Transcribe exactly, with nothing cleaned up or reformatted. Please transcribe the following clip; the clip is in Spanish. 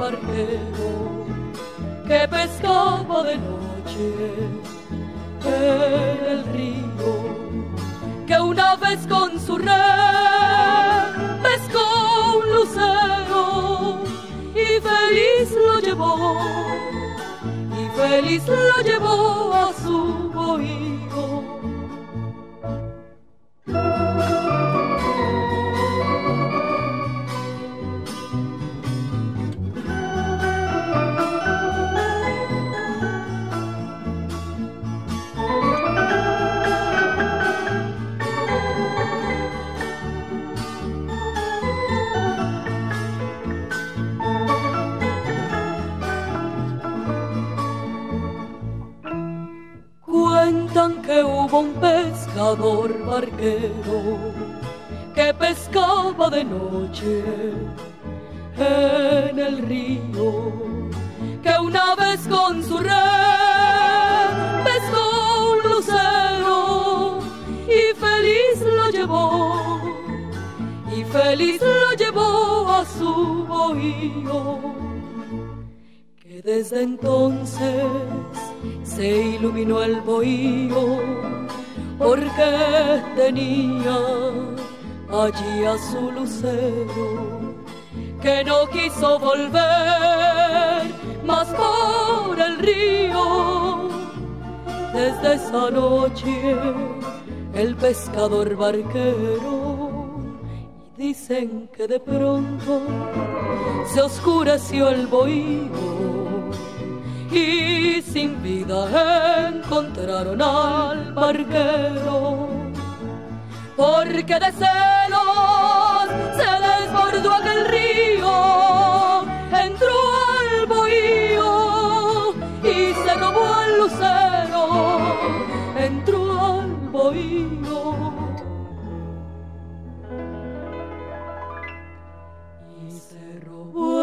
barquero que pescaba de noche en el río, que una vez con su red pescó un lucero y feliz lo llevó, y feliz lo llevó a su bohío. Cuentan que hubo un pescador barquero que pescaba de noche en el río, que una vez con su red pescó un lucero y feliz lo llevó, y feliz lo llevó a su bohío, que desde entonces se iluminó el bohío porque tenía allí a su lucero, que no quiso volver más por el río. Desde esa noche el pescador barquero, y dicen que de pronto se oscureció el bohío y sin vida encontraron al barquero, porque de celos se desbordó aquel río, entró al bohío y se robó el lucero, entró al bohío y se robó